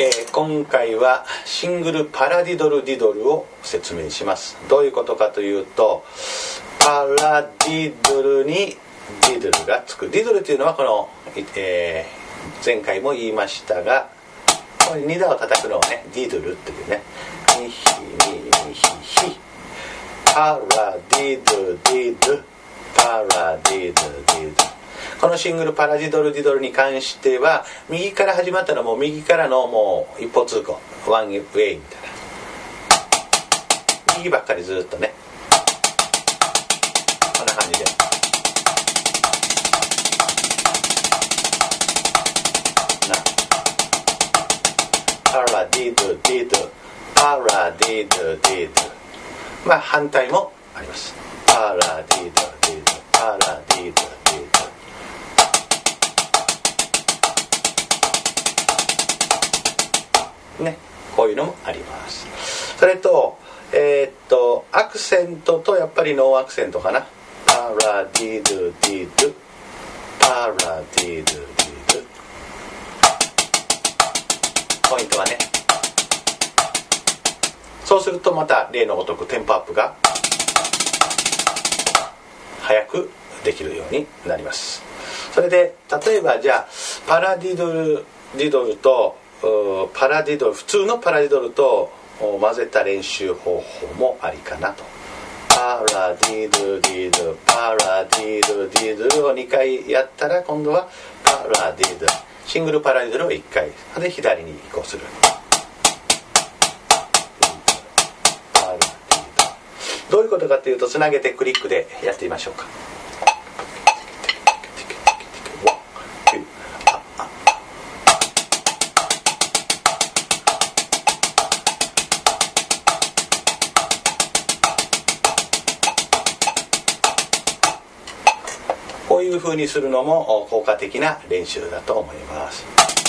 今回はシングルパラディドルディドルを説明します。どういうことかというと、パラディドルにディドルがつく。ディドルというのはこの、前回も言いましたが、これ2打を叩くのをね、ディドルというね、ミヒミミヒヒ、パラディドルディドル、パラディドルディドル。このシングルパラディドルディドルに関しては、右から始まったのも右からのもう一方通行、ワンウェイみたいな、右ばっかりずっとね、こんな感じでパラディドルディドル、パラディドルディドル。まあ反対もあります。パラディドルディドル、パラディドルディドルね、こういうのもあります。それとアクセントとやっぱりノーアクセントかな。パラディドルディドル、パラディドルディドル。ポイントはね、そうするとまた例のごとくテンポアップが早くできるようになります。それで例えばじゃあパラディドルディドルとパラディドル、普通のパラディドルと混ぜた練習方法もありかなと。パラディドルディドル、パラディドルディドルを2回やったら、今度はパラディドル、シングルパラディドルを1回で左に移行する。パラディドル、どういうことかというと、つなげてクリックでやってみましょうか。こういう風にするのも効果的な練習だと思います。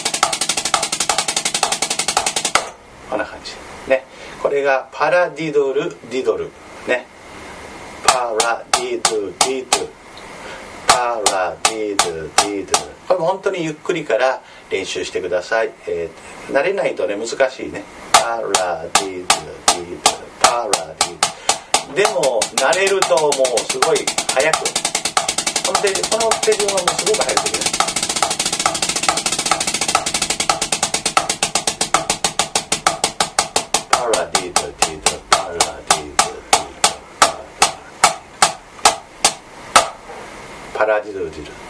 こんな感じね。これがパラディドルディドルね。パラディドルディドル、パラディドルディドル。これも本当にゆっくりから練習してください。慣れないとね、難しいね。パラディドルディドル、パラディドル。でも慣れるともうすごい早く、この手順はもうすごく早くできる。パラディドルディドル、パラディドルディドル、パラディドルディドル。